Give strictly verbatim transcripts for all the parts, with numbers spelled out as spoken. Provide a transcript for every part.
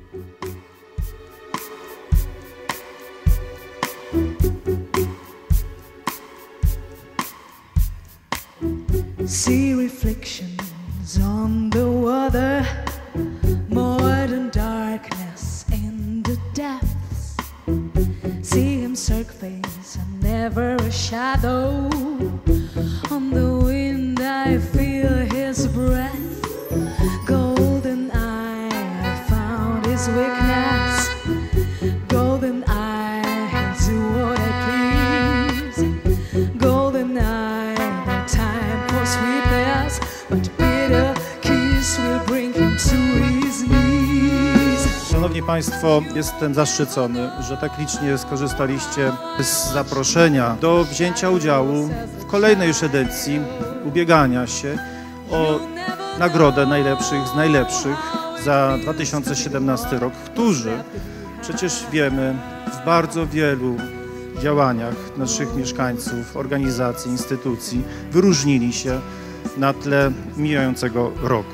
See reflections on the water, more than darkness in the depths. See him surface and never a shadow. On the wind I feel his breath. Golden eye, I found his weakness. Golden eye, he'll do what I please. Golden eye, no time for sweetness, but bitter kiss will bring him to his knees. Szanowni Państwo, jestem zaszczycony, że tak licznie skorzystaliście z zaproszenia do wzięcia udziału w kolejnej już edycji ubiegania się o nagrodę najlepszych z najlepszych za dwa tysiące siedemnasty rok, którzy przecież wiemy w bardzo wielu działaniach naszych mieszkańców, organizacji, instytucji wyróżnili się na tle mijającego roku.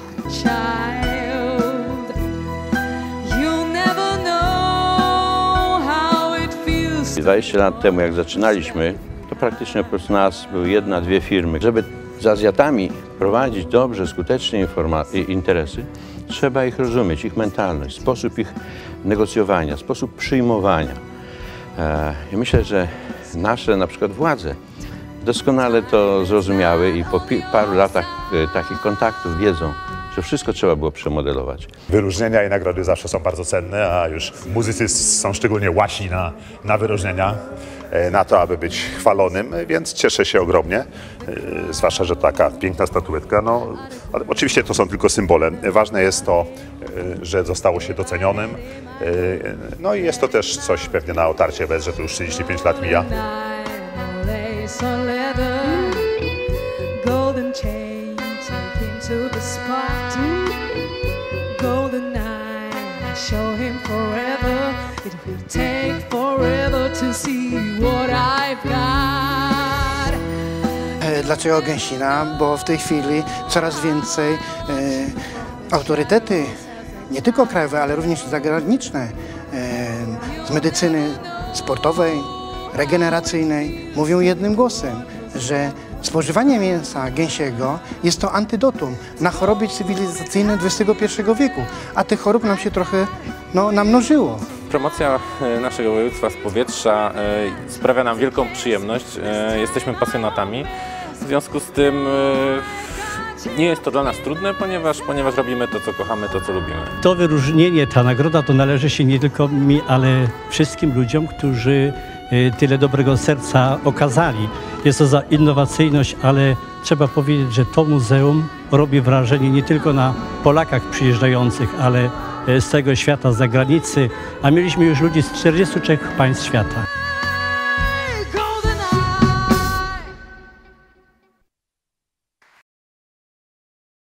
dwadzieścia lat temu, jak zaczynaliśmy, to praktycznie oprócz nas były jedna, dwie firmy. Żeby z Azjatami prowadzić dobrze, skutecznie interesy, trzeba ich rozumieć, ich mentalność, sposób ich negocjowania, sposób przyjmowania. I myślę, że nasze na przykład władze doskonale to zrozumiały i po paru latach takich kontaktów wiedzą, że wszystko trzeba było przemodelować. Wyróżnienia i nagrody zawsze są bardzo cenne, a już muzycy są szczególnie łaśni na, na wyróżnienia, na to, aby być chwalonym, więc cieszę się ogromnie, zwłaszcza, że taka piękna statuetka, no, ale oczywiście to są tylko symbole. Ważne jest to, że zostało się docenionym, no i jest to też coś pewnie na otarcie bez, że to już trzydzieści pięć lat mija. To the spot, golden eye, show him forever. It will take forever to see what I've got. Dlaczego Gęsina? Bo w tej chwili coraz więcej e, autorytety, nie tylko krajowe, ale również zagraniczne, e, z medycyny sportowej, regeneracyjnej mówią jednym głosem, że spożywanie mięsa gęsiego jest to antydotum na choroby cywilizacyjne dwudziestego pierwszego wieku, a tych chorób nam się trochę no, namnożyło. Promocja naszego województwa z powietrza sprawia nam wielką przyjemność. Jesteśmy pasjonatami. W związku z tym nie jest to dla nas trudne, ponieważ, ponieważ robimy to, co kochamy, to, co lubimy. To wyróżnienie, ta nagroda to należy się nie tylko mi, ale wszystkim ludziom, którzy tyle dobrego serca okazali. Jest to za innowacyjność, ale trzeba powiedzieć, że to muzeum robi wrażenie nie tylko na Polakach przyjeżdżających, ale z całego świata, z zagranicy, a mieliśmy już ludzi z czterdziestu trzech państw świata.